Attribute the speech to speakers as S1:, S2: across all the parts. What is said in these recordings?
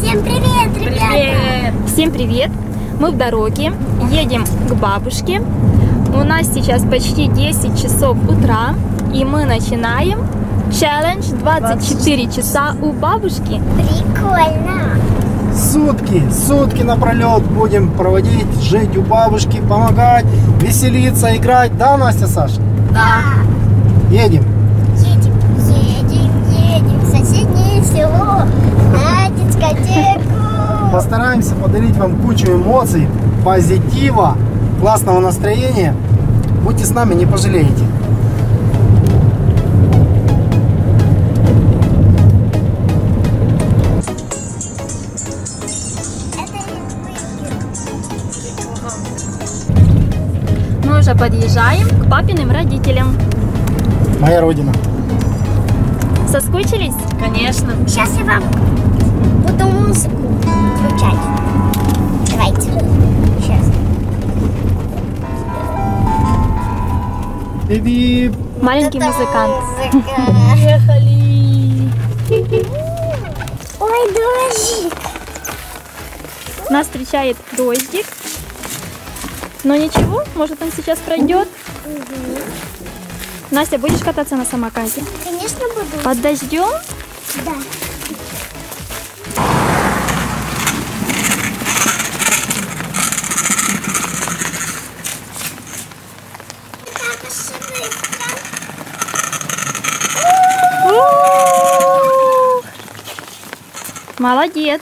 S1: Всем привет, ребята!
S2: Привет! Всем привет! Мы в дороге, едем к бабушке. У нас сейчас почти 10 часов утра, и мы начинаем челлендж 24 часа у бабушки.
S1: Прикольно!
S3: Сутки напролет будем проводить, жить у бабушки, помогать, веселиться, играть. Да, Настя, Саша?
S1: Да!
S3: Едем.
S1: Едем в соседнее село на дискотеку.
S3: Постараемся подарить вам кучу эмоций, позитива, классного настроения. Будьте с нами, не пожалеете.
S2: Мы уже подъезжаем к папиным родителям.
S3: Моя родина.
S2: Соскучились? Конечно.
S1: Сейчас я вам буду музыку включать. Давайте. Сейчас.
S3: Биби.
S2: Маленький музыкант.
S1: Ехали. Ой, дождик.
S2: Нас встречает дождик. Но ничего, может он сейчас пройдет. Настя, будешь кататься на самокате?
S1: Конечно, буду.
S2: Под дождем?
S1: Да.
S2: Молодец.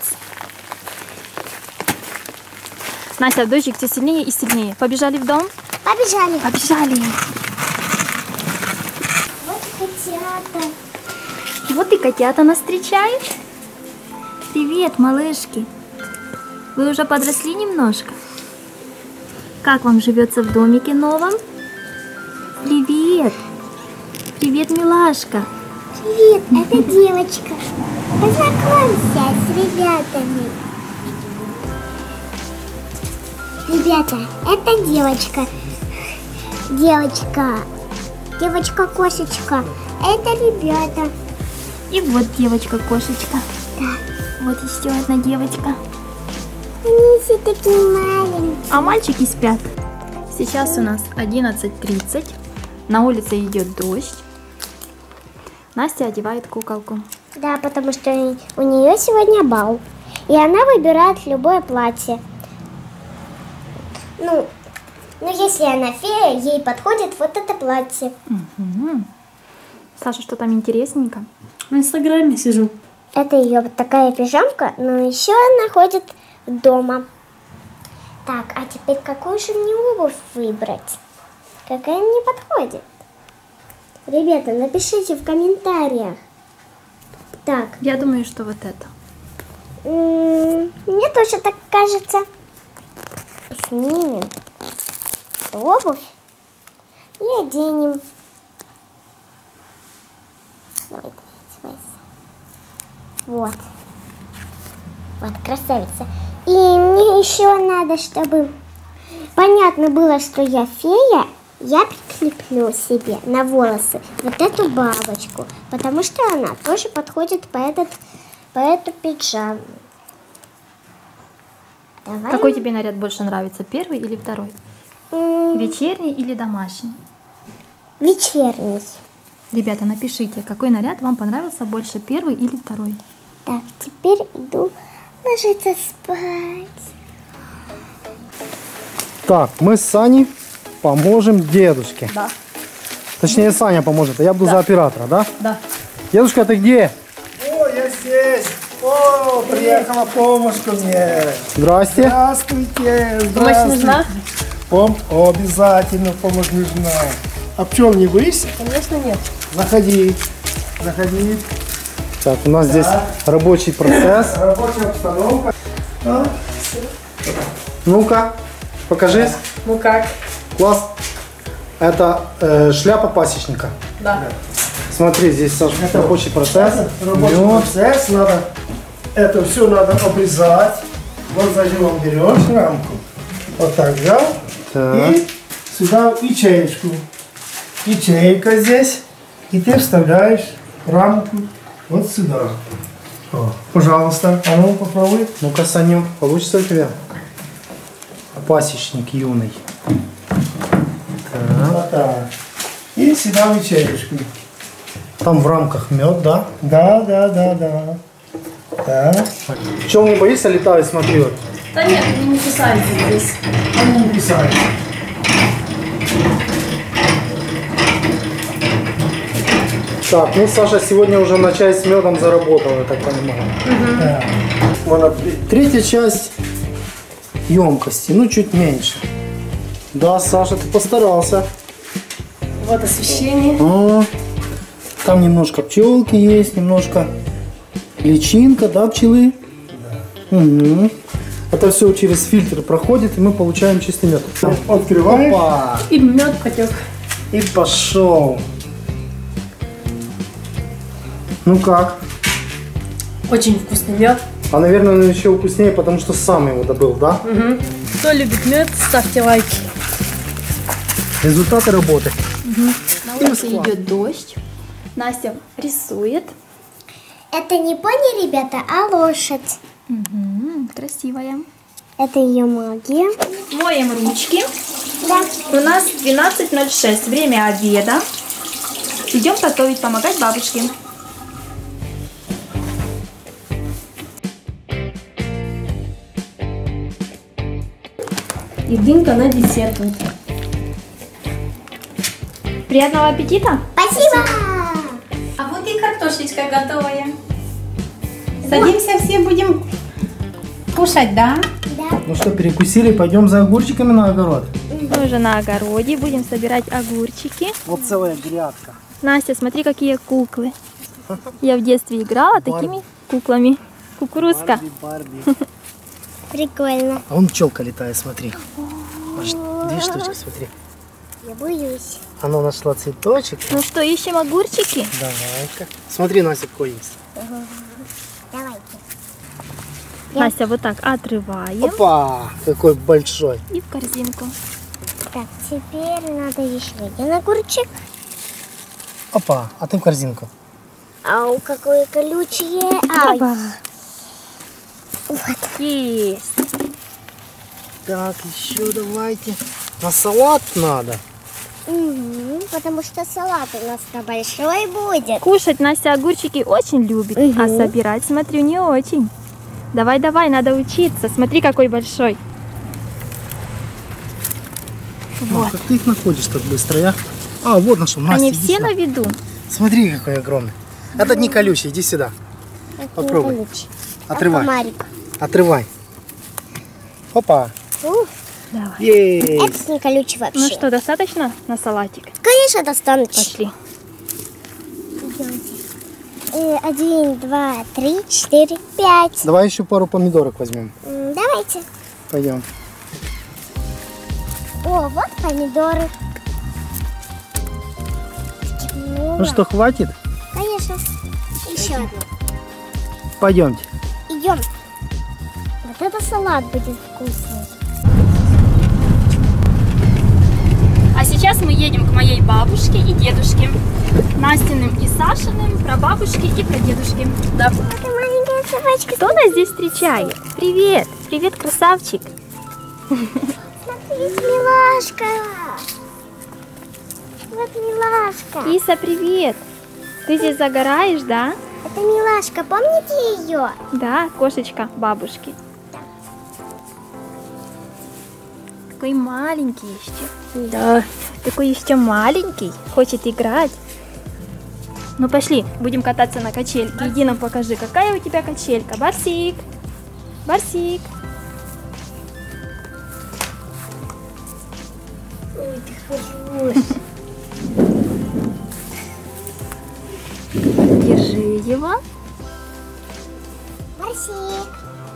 S2: Настя, дождик все сильнее и сильнее. Побежали в дом?
S1: Побежали.
S2: Побежали.
S1: Вот котята.
S2: Вот и котята нас встречают. Привет, малышки. Вы уже подросли немножко? Как вам живется в домике новом? Привет. Привет, милашка.
S1: Привет, это девочка. Познакомься с ребятами. Ребята, это девочка. Девочка-кошечка. Это ребята.
S2: И вот девочка-кошечка.
S1: Да.
S2: Вот еще одна девочка.
S1: Они все такие маленькие.
S2: А мальчики спят. Сейчас у нас 11:30. На улице идет дождь. Настя одевает куколку.
S1: Да, потому что у нее сегодня бал. И она выбирает любое платье. Ну, если она фея, ей подходит вот это платье.
S2: Угу. Саша, что там интересненько?
S4: В Инстаграме сижу.
S1: Это ее вот такая пижамка, но еще она ходит дома. Так, а теперь какую же мне обувь выбрать? Какая мне подходит? Ребята, напишите в комментариях. Так.
S2: Я думаю, что вот это.
S1: Мне тоже так кажется. Снимем обувь и оденем. Давай. Вот, красавица. И мне еще надо, чтобы понятно было, что я фея. Я прикреплю себе на волосы вот эту бабочку, потому что она тоже подходит по эту пиджаму. Давай.
S2: Какой тебе наряд больше нравится? Первый или второй? Вечерний или домашний?
S1: Вечерний.
S2: Ребята, напишите, какой наряд вам понравился больше, первый или второй?
S1: Так, теперь иду ложиться спать.
S3: Так, мы с Саней поможем дедушке.
S4: Да.
S3: Точнее, Саня поможет, а я буду за оператора, да?
S4: Да.
S3: Дедушка, ты где? О, я здесь. О, приехала помощь ко мне. Здрасте. Здравствуйте.
S4: Помощь нужна?
S3: Обязательно помощь нужна. А пчел не боишься?
S4: Конечно, нет.
S3: Заходи. Так, у нас здесь рабочий процесс. Рабочая обстановка. Ну-ка, покажись.
S4: Ну как?
S3: Класс. Это шляпа пасечника.
S4: Да.
S3: Смотри, здесь, Саша, это рабочий процесс.
S5: Рабочий процесс, это все надо обрезать. Вот зачем берешь рамку, вот так взял,
S3: Так.
S5: и сюда ячеечку. Ячейка здесь, и ты вставляешь рамку вот сюда. О, пожалуйста, а ну попробуй. Ну-ка, Саню, получится у тебя? Пасечник юный. Так. Вот так. И сюда вечерюшку. Там в рамках мед, да? Да. Так. Чего не боишься, летаю, смотри вот.
S4: Да нет, они не кусаются здесь.
S5: Они не писали. Так, ну Саша сегодня уже на чай с медом заработал, я так понимаю. Да. Вот третья часть емкости, ну чуть меньше. Да, Саша, ты постарался.
S4: Вот освещение.
S5: Там немножко пчелки есть, немножко личинка, да, пчелы? Да. Угу. Это все через фильтр проходит, и мы получаем чистый мед. Открываем. Опа.
S4: И мед потек.
S5: И пошел. Ну как?
S4: Очень вкусный мед.
S5: А, наверное, он еще вкуснее, потому что сам его добыл, да?
S4: Угу. Кто любит мед, ставьте лайки.
S5: Результаты работы.
S2: На улице идет дождь. Настя рисует.
S1: Это не пони, ребята, а лошадь.
S2: Красивая.
S1: Это ее магия.
S2: Моем ручки.
S1: Да.
S2: У нас 12:06. Время обеда. Идем готовить, помогать бабушке.
S4: И дынка на десерт. Вот.
S2: Приятного аппетита!
S1: Спасибо.
S6: А вот и картошечка готовая. Садимся, все будем кушать, да?
S1: Да.
S5: Ну что, перекусили, пойдем за огурчиками на огород.
S2: Мы уже на огороде, будем собирать огурчики.
S5: Вот целая грядка.
S2: Настя, смотри, какие куклы. Я в детстве играла такими куклами. Кукурузка.
S5: Барби.
S1: Прикольно.
S5: А вон пчелка летает, смотри. Аж 2 штучки, смотри.
S1: Я боюсь.
S5: Она нашла цветочек.
S2: Ну что, ищем огурчики?
S5: Давай-ка. Смотри, Настя, какой есть.
S1: Давайте.
S2: Настя, вот так отрываем
S5: Опа! Какой большой.
S2: и в корзинку.
S1: Так, теперь надо еще один огурчик.
S5: Опа, а ты в корзинку.
S1: Ау, какое колючее. Ай.
S2: Опа. Есть.
S5: Так, еще давайте. На салат надо.
S1: Угу, потому что салат у нас-то большой будет.
S2: Кушать Настя огурчики очень любит, а собирать, смотрю, не очень. Давай, давай, надо учиться. Смотри, какой большой.
S5: Вот. Как ты их находишь так быстро, я? А, вот нашел. Настя,
S2: Они
S5: иди
S2: все
S5: сюда.
S2: на виду.
S5: Смотри, какой огромный. Этот не колючий, иди сюда.
S1: Это
S5: Попробуй.
S1: не колючий.
S5: Отрывай.
S1: А комарик.
S5: Отрывай. Опа.
S1: Ух,
S2: Давай.
S5: Есть.
S1: это не колючий вообще.
S2: Ну что, достаточно на салатик?
S1: Конечно, достаточно.
S2: Пошли.
S1: 1, 2, 3, 4, 5.
S5: Давай еще пару помидорок возьмем.
S1: Давайте.
S5: Пойдем.
S1: О, вот помидоры.
S5: Ну что, хватит?
S1: Конечно. Еще одну.
S5: Пойдемте.
S1: Идем. Вот это салат будет вкусный.
S2: А сейчас мы едем к моей бабушке и дедушке. Настиным и Сашиным, про бабушки и про дедушки. Да.
S1: Это маленькая собачка.
S2: Кто нас здесь встречает? Привет! Привет, красавчик!
S1: Смотри, милашка. Вот милашка.
S2: Киса, привет! Ты здесь загораешь, да?
S1: Это милашка, помните ее?
S2: Да, кошечка бабушки. Такой маленький еще.
S4: Да.
S2: Такой еще маленький, хочет играть. Ну пошли, будем кататься на качельке. Иди нам покажи, какая у тебя качелька. Барсик! Барсик!
S1: Ой, ты хорош.
S2: Держи его.
S1: Барсик.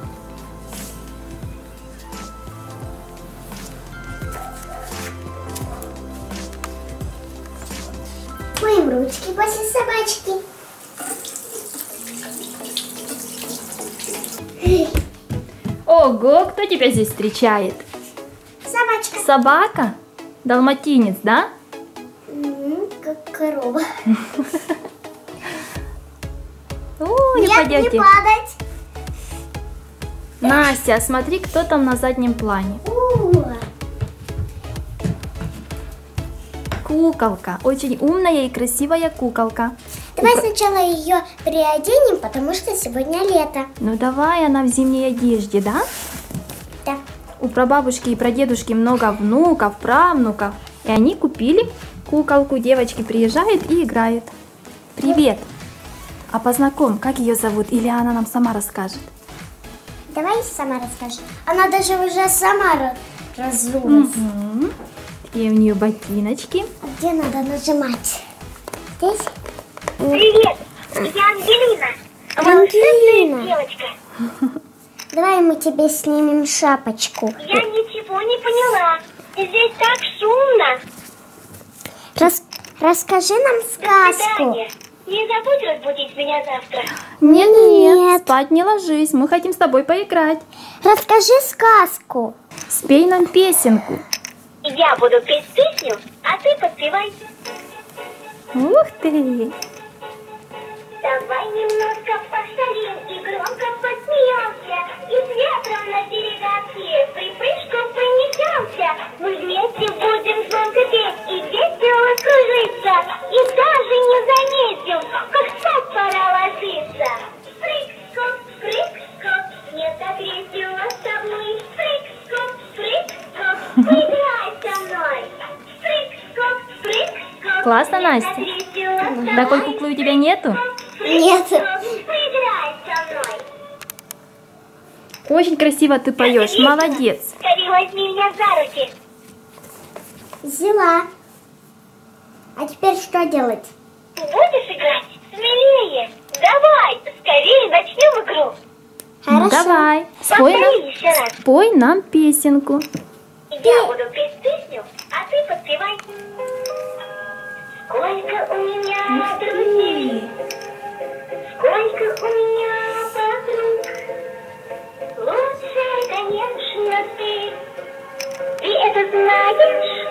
S1: Моем ручки после собачки.
S2: Ого, кто тебя здесь встречает?
S1: Собачка.
S2: Собака? Далматинец, да?
S1: Как корова.
S2: О, Ой,
S1: Нет,
S2: упадете.
S1: не падать.
S2: Настя, смотри, кто там на заднем плане. Куколка. Очень умная и красивая куколка.
S1: Давай сначала ее переоденем, потому что сегодня лето.
S2: Ну давай, она в зимней одежде, да?
S1: Да.
S2: У прабабушки и прадедушки много внуков, правнуков. И они купили куколку. Девочки приезжают и играют. Привет. А познакомь, как ее зовут? Или она нам сама расскажет?
S1: Давай сама расскажи. Она даже уже сама разулась.
S2: Такие у нее ботиночки.
S1: А где надо нажимать? Здесь?
S7: Привет, я Ангелина.
S1: Ангелина.
S7: Девочка,
S1: Давай мы тебе снимем шапочку.
S7: я ничего не поняла. Здесь так шумно.
S1: Расскажи нам сказку.
S7: Свидание. Не забудь разбудить меня завтра.
S2: Нет, спать не ложись. Мы хотим с тобой поиграть.
S1: Расскажи сказку.
S2: Спей нам песенку.
S7: Я буду петь песню, а ты подпевай.
S2: Ух ты!
S7: Давай немножко повторим и громко посмеемся. И с ветром на берега в припрыжку понесемся. Мы вместе будем звонко петь и весело кружиться. И даже не заметим, как спать пора ложиться. Прыг-скок, прыг-скок, мне так весело с тобой. Прыг-скок, прыг-скок, поиграй со мной. Прыг-скок, прыг-скок.
S2: Классно, Настя. Такой куклы у тебя нету?
S1: Нет.
S7: Поиграй со мной.
S2: Очень красиво ты поешь. Молодец.
S7: Скорее возьми меня за руки.
S1: Взяла. А теперь что делать?
S7: Будешь играть? Смелее. Давай, скорее начнем игру.
S2: Ну,
S1: Хорошо.
S2: давай.
S7: Повтори еще раз.
S2: Спой нам песенку.
S7: Я буду петь песню, а ты подпевай. Сколько у меня друзей, сколько у меня подруг. Лучше, конечно, ты это знаешь.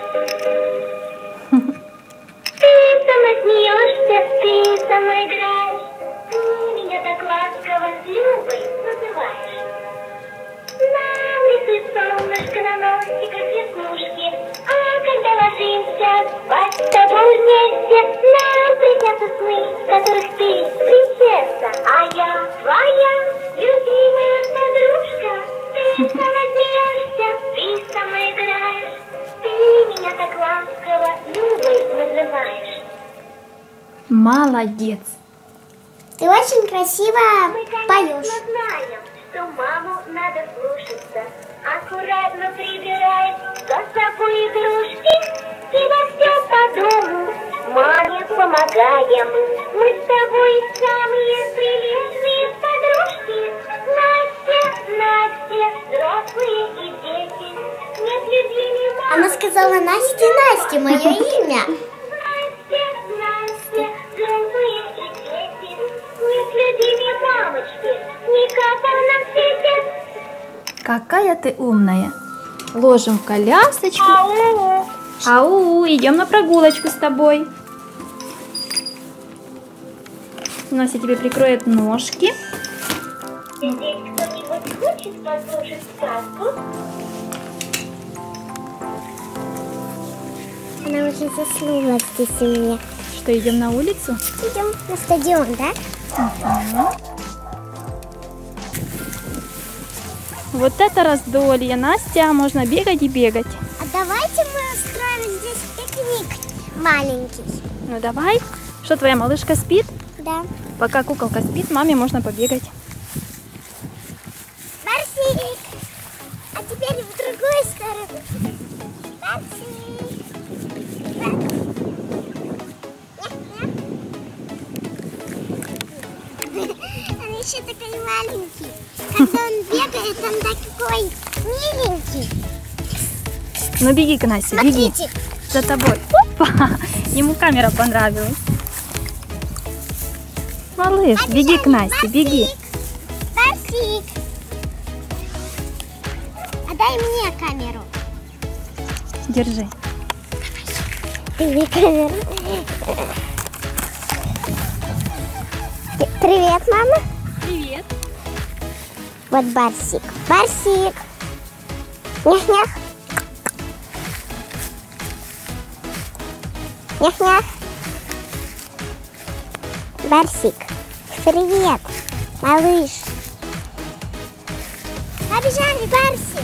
S7: Ты со мной смеешься, ты со мной играешь. Ты меня так ласково с Любой называешь. Нам рисует солнышко на носиках веснушки. А когда ложимся спать с тобой вместе, нам приснятся сны, в которых ты принцесса, а я твоя любимая подружка. Ты со мной смеешься, ты со мной играешь. Ты меня так ласково Любой называешь.
S2: Молодец.
S1: Ты очень красиво
S7: Мы, конечно,
S1: поешь.
S7: знаем, что маму надо слушаться. Аккуратно прибирай за собой игрушки и во все по дому. Маме помогаем. Мы с тобой самые приличные подружки. Настя, взрослые и дети. Нет любимой мамы.
S1: Она сказала Настя, мое имя.
S7: Настя, взрослые и дети. Нет любимой мамочки. Никого на свете.
S2: Какая ты умная. Ложим в колясочку.
S7: Ау.
S2: Ау, идем на прогулочку с тобой. Настя тебе прикроет ножки.
S7: Здесь кто-нибудь хочет послушать сказку?
S1: Она уже заснула здесь у меня.
S2: Что, идем на улицу?
S1: Идем на стадион, да?
S2: Вот это раздолье, Настя, можно бегать и бегать.
S1: А давайте мы устроим здесь пикник маленький.
S2: Ну давай. Что, твоя малышка спит?
S1: Да.
S2: Пока куколка спит, маме можно побегать.
S1: Барсик! А теперь в другую сторону. Барсик! Он еще такой маленький. Когда он бегает, он такой миленький.
S2: Ну беги к Насте, беги.
S1: Смотрите.
S2: За тобой. Опа! Ему камера понравилась. Малыш, беги к Насте, беги.
S1: Барсик! Отдай мне камеру.
S2: Держи.
S1: Ты мне камеру. Привет, мама.
S2: Привет.
S1: Вот Барсик. Барсик. Нях-нях. Нях-нях. Барсик. Привет, малыш. Побежали, Барсик.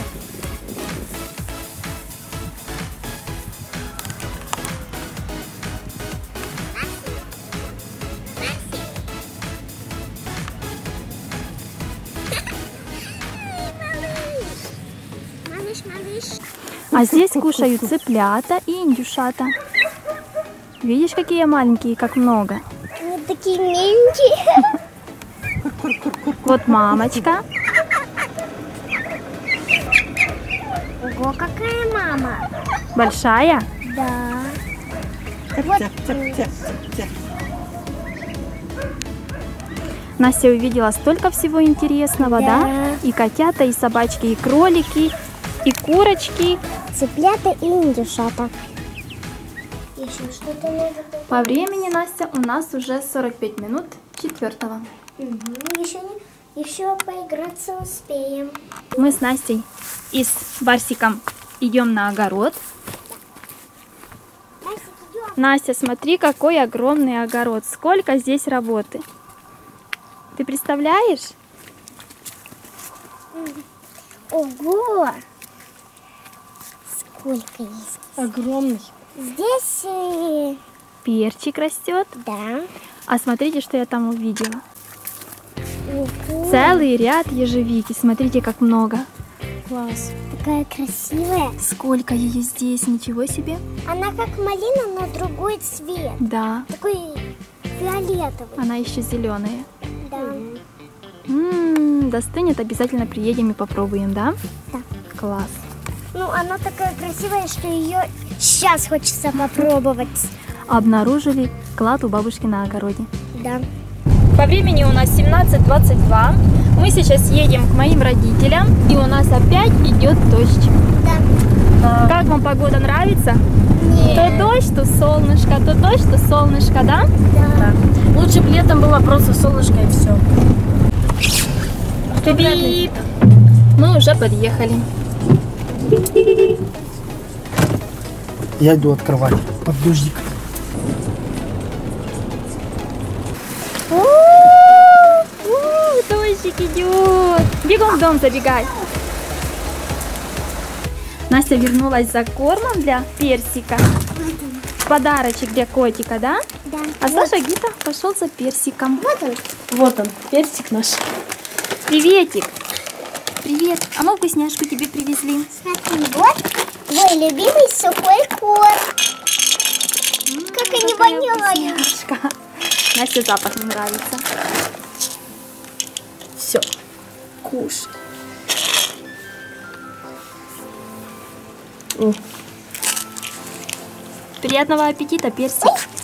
S1: Малыш.
S2: А здесь кушают цыплята и индюшата. Видишь, какие маленькие, как много.
S1: Они такие миленькие.
S2: Вот мамочка.
S1: Ого, какая мама.
S2: Большая.
S1: Да. Вот.
S2: Настя увидела столько всего интересного, да? И котята, и собачки, и кролики, и курочки.
S1: Цыплята и индюшата. Еще что-то надо.
S2: По времени, Настя, у нас уже 45 минут 4-го.
S1: Еще поиграться успеем.
S2: Мы с Настей и с Барсиком идем на огород.
S1: Барсик, идем.
S2: Настя, смотри, какой огромный огород. Сколько здесь работы. Ты представляешь?
S1: Ого! Сколько есть?
S4: Огромный.
S1: Здесь,
S2: Перчик растет.
S1: да.
S2: А смотрите, что я там увидела.
S1: Ого,
S2: Целый ряд ежевики. Смотрите, как много.
S4: Класс.
S1: такая красивая.
S2: Сколько ее здесь, ничего себе.
S1: Она как малина, но другой цвет.
S2: Да,
S1: Такой фиолетовый.
S2: она еще зеленая.
S1: Да.
S2: Достынет, обязательно приедем и попробуем, да?
S1: Да.
S2: Класс.
S1: Ну, она такая красивая, что ее сейчас хочется попробовать.
S2: Обнаружили клад у бабушки на огороде.
S1: Да.
S2: По времени у нас 17:22. Мы сейчас едем к моим родителям, и у нас опять идет дождь.
S1: Да.
S2: Как вам погода нравится? То дождь, то солнышко, то дождь, то солнышко, да?
S1: Да.
S4: Лучше бы летом было просто солнышко и все.
S2: Бип. Мы уже подъехали.
S3: Я иду открывать под дождик.
S2: Дождик идет. Бегом в дом забегай. Настя вернулась за кормом для персика. Подарочек для котика, да?
S1: Да.
S2: А Саша Гита пошел за персиком.
S1: Вот он.
S4: Вот он, персик наш.
S2: Приветик. Привет. А мы вкусняшку тебе привезли.
S1: Смотри, вот твой любимый сухой корм. Как они воняют.
S2: Вкусняшка. Насте запах не нравится.
S4: Все, кушай.
S2: Приятного аппетита, персик.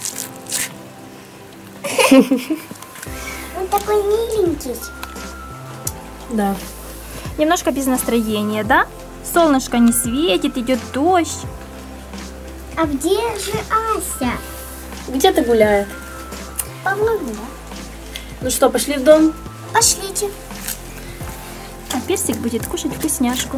S1: Он такой миленький.
S4: Да.
S2: Немножко без настроения, да? Солнышко не светит, идет дождь.
S1: А где же Ася?
S4: Где-то гуляет.
S1: По-моему.
S4: Ну что, пошли в дом?
S1: Пошлите.
S2: А персик будет кушать вкусняшку.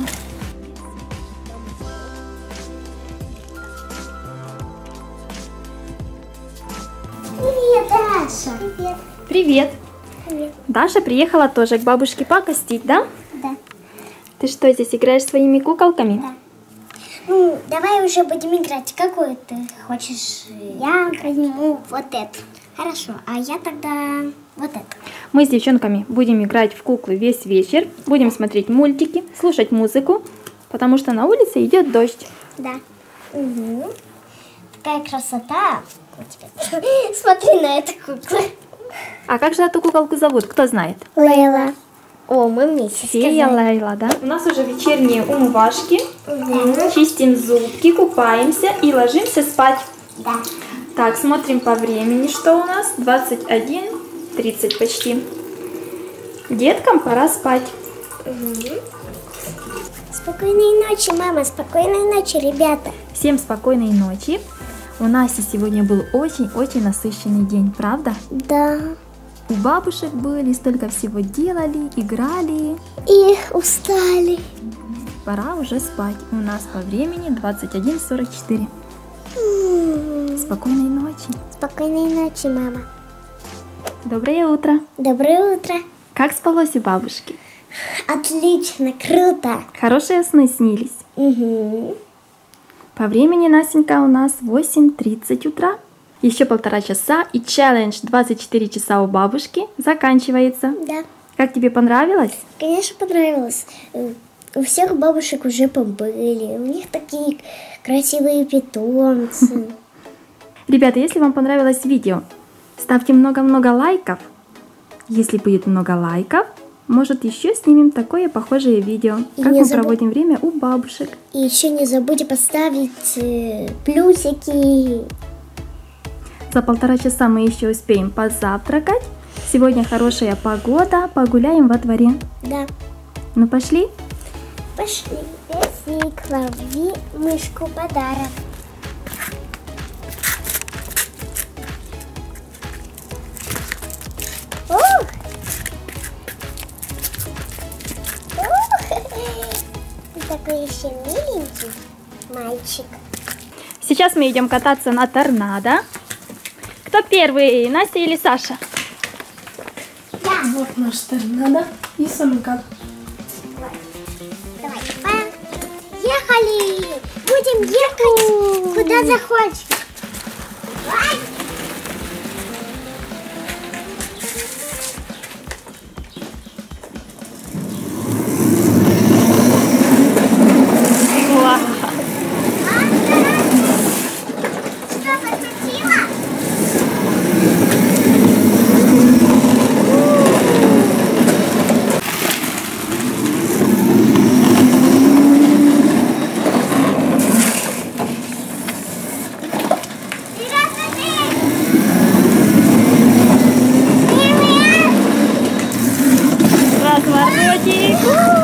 S1: Привет, Даша. Привет.
S2: Привет.
S1: Привет.
S2: Даша приехала тоже к бабушке покостить, да?
S1: Да.
S2: Ты что, здесь играешь своими куколками?
S1: Да. Ну, давай уже будем играть. Какую ты хочешь? Я возьму вот эту. Хорошо, а я тогда вот эту.
S2: Мы с девчонками будем играть в куклы весь вечер. Будем смотреть мультики, слушать музыку, потому что на улице идет дождь.
S1: Да. Угу. Такая красота. Смотри на эту куклу.
S2: А как же эту куколку зовут? Кто знает?
S1: Лейла. О, мы вместе
S2: Фея
S1: сказали.
S2: Лейла, да? У нас уже вечерние умывашки. Чистим зубки, купаемся и ложимся спать.
S1: Да.
S2: Так, смотрим по времени, что у нас. 21:30 почти. Деткам пора спать.
S1: Спокойной ночи, мама. Спокойной ночи, ребята.
S2: Всем спокойной ночи. У Насти сегодня был очень-очень насыщенный день, правда?
S1: Да.
S2: у бабушек были, столько всего делали, играли.
S1: И устали.
S2: Пора уже спать. У нас по времени 21:44. Спокойной ночи.
S1: Спокойной ночи, мама.
S2: Доброе утро.
S1: Доброе утро.
S2: Как спалось у бабушки?
S1: Отлично, круто.
S2: Хорошие сны снились.
S1: Угу.
S2: По времени, Настенька, у нас 8:30 утра. Еще 1,5 часа, и челлендж 24 часа у бабушки заканчивается.
S1: Да.
S2: Как тебе понравилось?
S1: Конечно, понравилось. У всех бабушек уже побыли. У них такие красивые питомцы.
S2: Ребята, если вам понравилось видео, ставьте много-много лайков. Если будет много лайков, может, еще снимем такое похожее видео,
S1: И
S2: как
S1: не
S2: мы
S1: забудь-
S2: проводим время у бабушек.
S1: И еще не забудьте поставить плюсики.
S2: За 1,5 часа мы еще успеем позавтракать. Сегодня хорошая погода, погуляем во дворе.
S1: Да.
S2: Ну пошли?
S1: Пошли. Персик, лови мышку подарок. Ух! Ух! Такой еще миленький мальчик.
S2: Сейчас мы идем кататься на торнадо. Кто первый, Настя или Саша?
S4: Вот наш торнадо и самокат.
S1: Давай, поехали! Будем ехать куда захочешь. Давай.
S2: Вау.
S1: Что, захотела?
S2: Разворотик.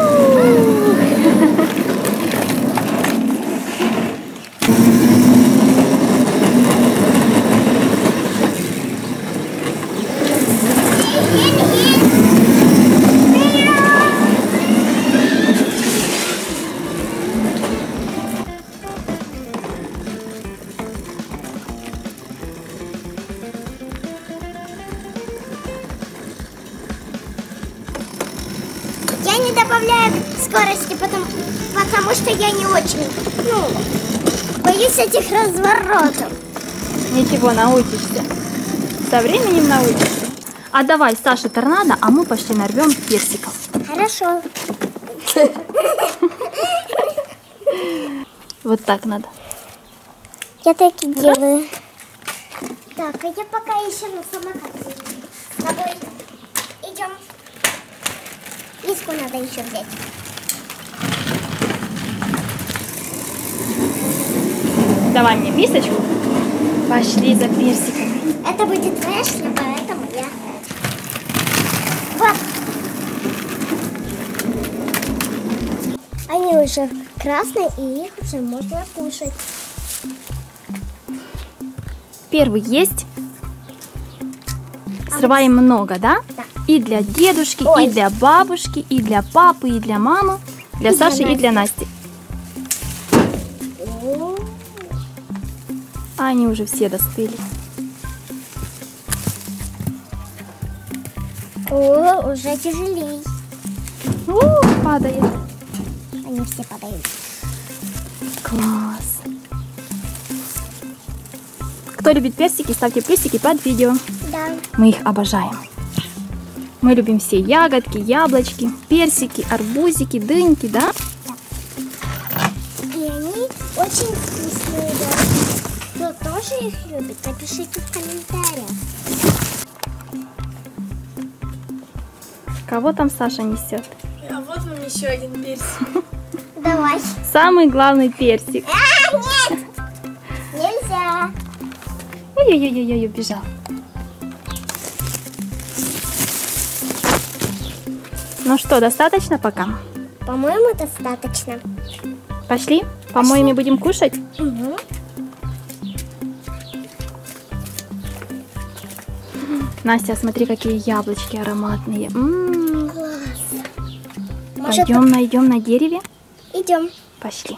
S1: Я не добавляю скорости, потому что я не очень, боюсь этих разворотов.
S2: Ничего, научишься. Со временем научишься. А давай, Саша, торнадо, а мы пошли нарвем персиков.
S1: Хорошо.
S2: Вот так надо.
S1: Я так и делаю. Так, а я пока еще на самокате. С тобой идем. Миску надо еще взять.
S2: Давай мне мисочку. Пошли за персиками.
S1: Это будет твоя шляпа, а это моя. Вот. Они уже красные, и их уже можно кушать.
S2: Первый есть. Срываем много, да?
S1: Да.
S2: И для дедушки,
S1: Ой.
S2: и для бабушки, и для папы, и для мамы, для
S1: И для
S2: Саши, и для Насти. А они уже все достыли.
S1: О, уже тяжелей.
S2: Падает.
S1: Они все падают.
S2: Класс. Кто любит персики, ставьте плюсики под видео.
S1: Да.
S2: Мы их обожаем. Мы любим все ягодки, яблочки, персики, арбузики, дыньки, да?
S1: И они очень вкусные, да. Кто тоже их любит, напишите в комментариях.
S2: Кого там Саша несет?
S4: А вот вам еще один персик.
S1: Давай.
S2: Самый главный персик.
S1: А, нет! Нельзя.
S2: Ой-ой-ой-ой, убежал. Ну что, достаточно пока?
S1: По-моему, достаточно.
S2: Пошли? По-моему, будем кушать?
S1: Угу.
S2: Настя, смотри, какие яблочки ароматные.
S1: Может,
S2: Пойдем найдем на дереве.
S1: идем.
S2: Пошли.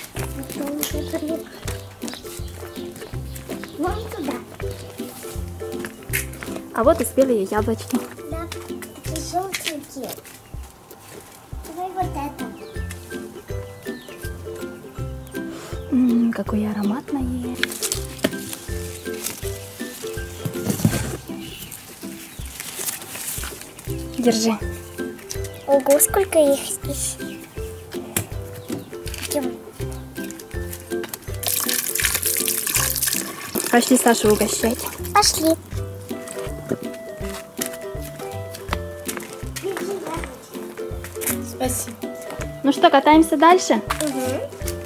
S1: Вон туда.
S2: А вот и спелые яблочки.
S1: Да, такие желтенькие. Давай вот это.
S2: Какое ароматное. Держи.
S1: Ого, сколько их здесь. Идем.
S2: Пошли Сашу угощать.
S1: Пошли.
S4: Спасибо.
S2: Ну что, катаемся дальше?
S1: Угу.